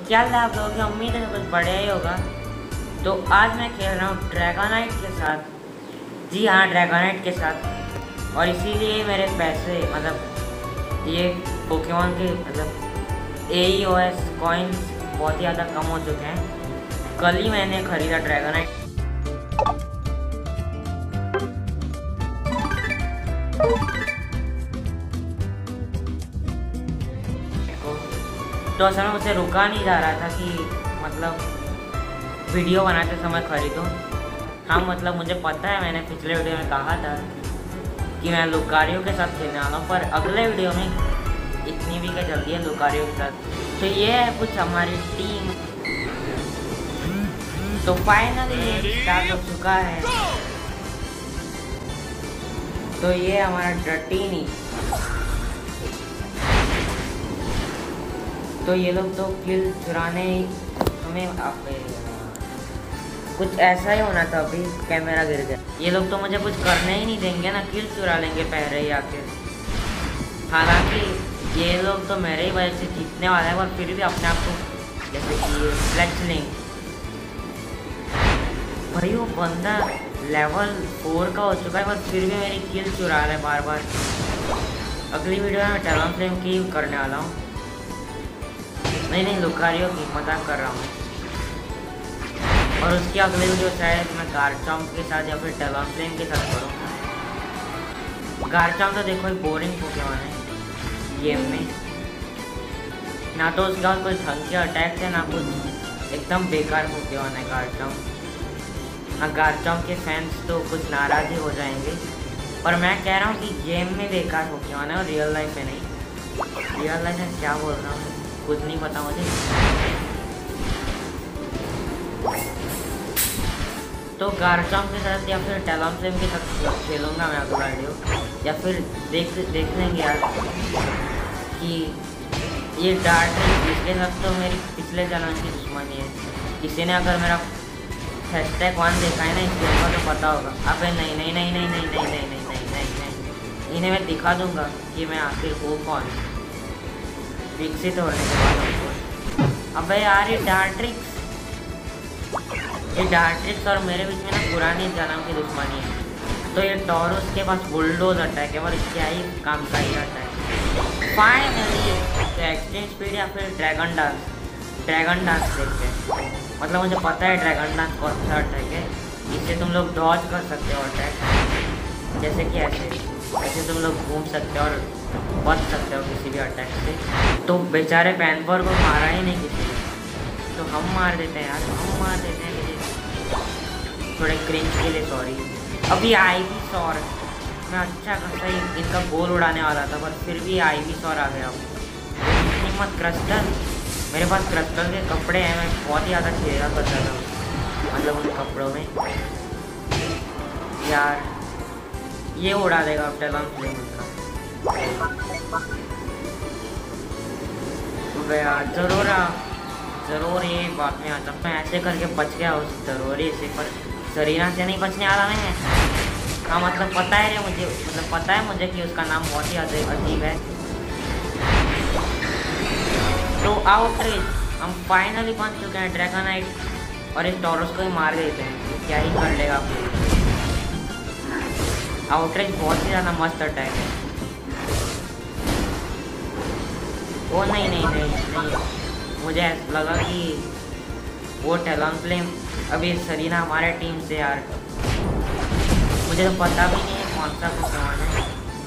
क्या आप लोगों की उम्मीद है कुछ बढ़िया ही होगा। तो आज मैं खेल रहा हूँ ड्रैगोनाइट के साथ। जी हाँ, ड्रैगोनाइट के साथ। और इसीलिए मेरे पैसे मतलब ये पोकेमॉन के मतलब AEOS कॉइन्स बहुत ही ज़्यादा कम हो चुके हैं। कल ही मैंने ख़रीदा ड्रैगोनाइट। तो असल में मुझे रुका नहीं जा रहा था कि मतलब वीडियो बनाते समय खरीदूँ। हाँ मतलब मुझे पता है, मैंने पिछले वीडियो में कहा था कि मैं लुकारियो के साथ खेलने वाला हूँ, पर अगले वीडियो में इतनी भी क्या जल्दी है लुकारियो के साथ। तो ये है कुछ हमारी टीम। तो फाइनली स्टार्ट हो चुका है। तो ये हमारा ड्रैटिनी। तो ये लोग तो किल चुराने हमें कुछ ऐसा ही होना था। अभी कैमरा गिर गया। ये लोग तो मुझे कुछ करने ही नहीं देंगे ना, किल चुरा लेंगे पहले ही आके। हालांकि ये लोग तो मेरे ही वजह से जीतने वाला है, पर फिर भी अपने आप को जैसे कि फ्लेक्सिंग। भाई वो बंदा लेवल 4 का हो चुका है, पर फिर भी मेरी किल चुरा रहा है बार बार। अगली वीडियो में मैं टैलेंटफ्लेम की करने वाला हूँ। नहीं लुकारियो की मजाक कर रहा हूँ। और उसकी अगली वीडियो शायद मैं गार्चम्प के साथ या फिर टैलेंटफ्लेम के साथ करूँ। गार्चम्प तो देखो एक बोरिंग पोकेमॉन है गेम में, ना तो उसके बाद कोई ढंग के अटैक है ना कुछ, एकदम बेकार पोकेमॉन है गार्चम्प। हाँ गार्चम्प के फैंस तो कुछ नाराज ही हो जाएंगे, पर मैं कह रहा हूँ कि गेम में बेकार पोकेमॉन है और रियल लाइफ में नहीं। रियल लाइफ में क्या बोल रहा हूँ कुछ नहीं पता मुझे। तो गार्चम्प के साथ या फिर टैलेंटफ्लेम के साथ खेलूँगा मैं अगला वीडियो, या फिर देख लेंगे यार कि ये डार्ट इसके साथ तो मेरी पिछले चैलेंज की दुश्मनी है। किसी ने अगर मेरा #1 देखा है ना इस गेम का तो पता होगा। अबे नहीं, इन्हें मैं दिखा दूंगा कि मैं आखिर हूँ कौन विकसित होने के बाद। अबे यार ये डार्ट्रिक्स और मेरे बीच में ना पुरानी जन्म की दुश्मनी है। तो ये टॉरस के पास बुलडोज अटैक है, और क्या ही काम का ही अटैक। फाइनली तो एक्सचेंज स्पीड या फिर ड्रैगन डांस देखते हैं। मतलब मुझे पता है ड्रैगन डांस कौन सा अटैक है। इससे तुम लोग डॉज कर सकते हो अटैक, जैसे कि ऐसे तुम लोग घूम सकते हो और बच सकते हो किसी भी अटैक से। तो बेचारे पैनफोर को मारा ही नहीं किसी ने, तो हम मार देते हैं यार, हम मार देते हैं थोड़े क्रिंज के लिए। सॉरी। अभी आईवीसॉर मैं अच्छा खासा ही इनका गोल उड़ाने वाला था, पर फिर भी आईवीसॉर आ गया। मत क्रिस्टल, मेरे पास क्रिस्टल के कपड़े हैं, मैं बहुत ही ज़्यादा खेला करता था मतलब उन कपड़ों में। यार ये उड़ा देगा अब टैलेंटफ्लेम का। यार ज़रूर ये बात में आता। मैं ऐसे करके बच गया उस ज़रूरी से, पर सरीना से नहीं बचने वाला मैं। हाँ मतलब पता है मुझे, मतलब पता है मुझे कि उसका नाम बहुत ही अजीब है। तो आउटरीच हम फाइनली बन चुके हैं ड्रैगोनाइट, और इस टॉरस को ही मार देते हैं। तो क्या ही कर लेगा। आउटरीच बहुत ही ज़्यादा मस्त अटैक है। वो नहीं, मुझे ऐसा लगा कि वो टैलेंटफ्लेम अभी सरीना हमारे टीम से यार। मुझे तो पता भी नहीं है कौन सा पोकेमॉन है।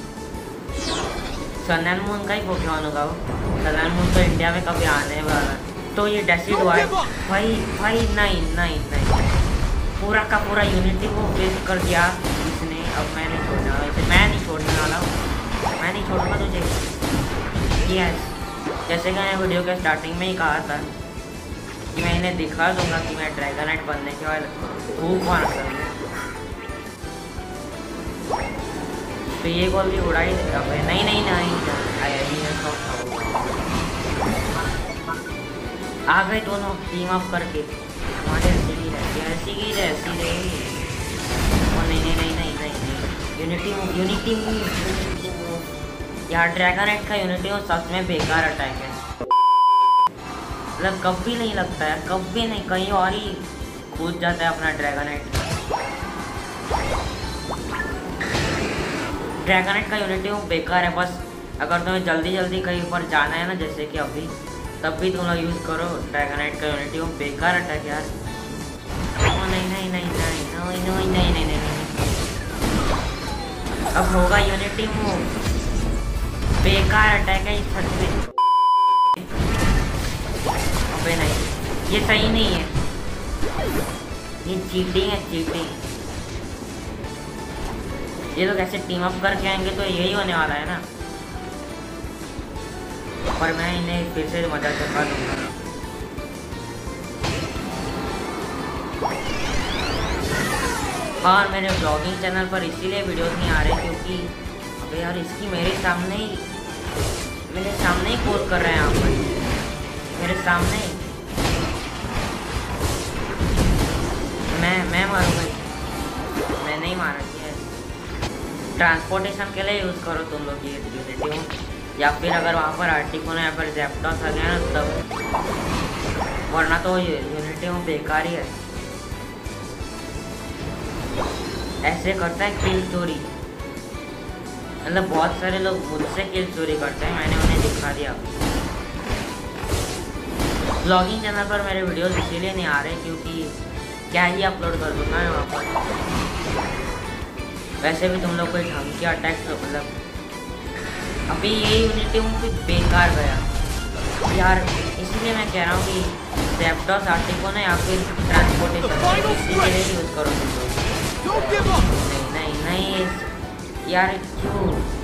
सन एंड मून का ही पोकेमॉन होगा वो। सन एंड मून तो इंडिया में कभी आने वाला है। तो ये डेसिडुआई भाई नहीं, पूरा का पूरा यूनिटी को वेस्ट कर दिया इसने। अब मैं नहीं छोड़ने वाला इसे, मैं नहीं छोड़ने वाला हूँ, मैं नहीं छोड़ूंगा तुझे। यस, जैसे कि मैंने वीडियो के स्टार्टिंग में ही कहा था कि मैं इन्हें दिखा दूंगा कि मैं ड्रैगोनाइट बनने के बाद धूप मार सकूँ। तो ये गोल भी उड़ा ही देगा। नहीं आ गए दोनों टीम अप करके। हमारे ऐसी रे। नहीं, यूनिटी मूव यार। ड्रैगोनाइट का यूनिटी मूव सच में बेकार अटैक है। मतलब कभी नहीं लगता है, कभी नहीं, कहीं और ही कूद जाता है अपना ड्रैगनाइट। ड्रैगनाइट का यूनिटी वो बेकार है। बस अगर तुम्हें जल्दी जल्दी कहीं पर जाना है ना, जैसे कि अभी, तब भी तुम लोग यूज़ करो ड्रैगनाइट का यूनिटी। वो बेकार अटैक यार। नहीं नहीं नहीं नहीं नहीं नहीं नहीं नहीं नहीं, अब होगा यूनिटी मूव। बेकार अटैक है इस छत में। अबे नहीं, ये सही नहीं है, ये चीटिंग है, चीटिंग। ये लोग ऐसे टीम अप करके आएंगे तो यही होने वाला है ना। पर मैं इन्हें फिर से मजा चखा दूंगा। और मेरे ब्लॉगिंग चैनल पर इसीलिए वीडियोस नहीं आ रहे क्योंकि अबे यार इसकी मेरे सामने ही पोस्ट कर रहे हैं यहाँ पर, मेरे सामने ही। मैं मारूंगा, मैं नहीं मारा। ट्रांसपोर्टेशन के लिए यूज़ करो तुम लोग ये यूनिटी, या फिर अगर वहाँ पर आर्टिकोना या फिर ज़ैप्टॉस आ गया ना तब, वरना तो यूनिटी में बेकार ही है। ऐसे करता है किल चोरी, मतलब बहुत सारे लोग मुझसे किल चोरी करते हैं, मैंने उन्हें दिखा दिया। ब्लॉगिंग चैनल पर मेरे वीडियोस इसीलिए नहीं आ रहे क्योंकि क्या ही अपलोड कर दूँगा मैं वहाँ पर। वैसे भी तुम लोग कोई ढंग की अटैक तो मतलब अभी ये यूनिटी मुझे बेकार गया यार। इसीलिए मैं कह रहा हूँ कि ज़ैप्टॉस आर्टिकोना या फिर ट्रांसपोर्टेशन इसीलिए यूज़ करो तुम लोग। नहीं नहीं नहीं यार, क्यों?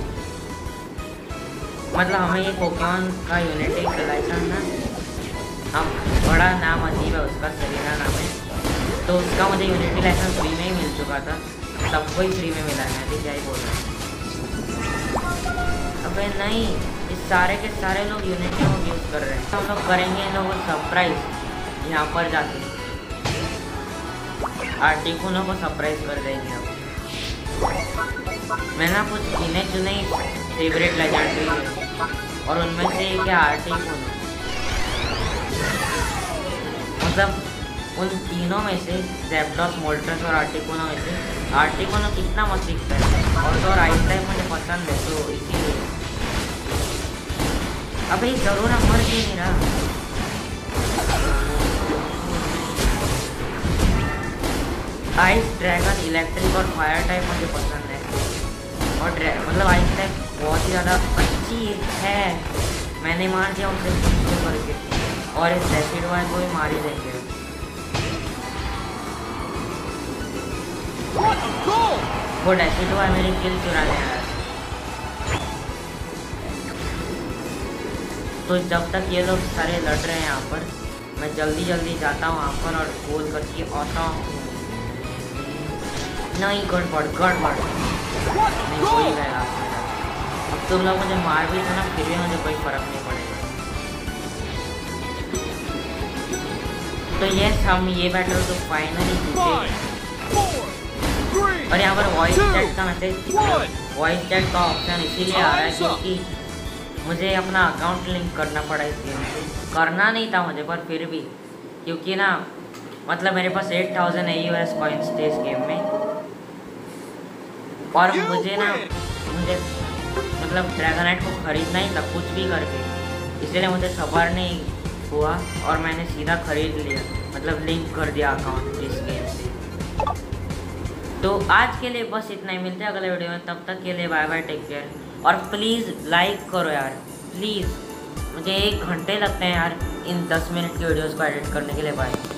मतलब हमें ये पोकेमॉन का यूनिटी कलेक्शन ना, हम बड़ा नाम अजीब है उसका, सेरेना नाम है, तो उसका मुझे यूनिटी लाइसेंस फ्री में ही मिल चुका था। सबको ही फ्री में मिला है, मैं भी क्या ही बोल रहा हूँ। अबे नहीं, इस सारे के सारे लोग यूनिटी मोड यूज़ कर रहे हैं। हम लोग करेंगे इन लोगों को सरप्राइज यहाँ पर जाके, आर्टिकोना को सरप्राइज कर देंगे। अब मैं ना कुछ गिने चुने फेवरेट लेजेंडरी है और उनमें से एक है आर्टिकोना। मतलब उन तीनों में से ज़ैप्टॉस, मोल्ट्रस और आर्टिकोना में से आर्टिकोना कितना मस्त दिखता है, और तो और आइस टाइप मुझे पसंद है तो इसीलिए। अबे जरूर मर क्यों नहीं रहा? आइस, ड्रैगन, इलेक्ट्रिक और फायर टाइप मुझे पसंद है, और मतलब आइस टाइप बहुत ही ज़्यादा अच्छी है। मैंने मार दिया उसे करके, और इस एसिड वाले को भी मार ही देंगे। वो एसिड वाला मेरी किल चुराने आया। तो जब तक ये लोग सारे लड़ रहे हैं यहाँ पर, मैं जल्दी जल्दी जाता हूँ वहाँ पर और गोल करके आता हूँ। नहीं, गड़बड़ नहीं कोई गया। अब तुम लोग मुझे मार भी ना, फिर भी मुझे कोई फर्क नहीं पड़ेगा। तो यस, हम ये बैटल तो फाइनली जीते। और यहाँ पर वॉइस चैट का मैसेज, वॉइस चैट का ऑप्शन इसीलिए आ रहा है क्योंकि मुझे अपना अकाउंट लिंक करना पड़ा इस गेम से। करना नहीं था मुझे, पर फिर भी, क्योंकि ना मतलब मेरे पास 8000 AUS कॉइन्स थे इस गेम में, और मुझे मतलब ड्रैगनाइट को खरीदना ही था कुछ भी करके, इसलिए मुझे सब्र नहीं हुआ और मैंने सीधा खरीद लिया, मतलब लिंक कर दिया अकाउंट इस गेम से। तो आज के लिए बस इतना ही, मिलते हैं अगले वीडियो में, तब तक के लिए बाय बाय, टेक केयर। और प्लीज़ लाइक करो यार, प्लीज़। मुझे 1 घंटे लगते हैं यार इन 10 मिनट की वीडियोस को एडिट करने के लिए। बाय।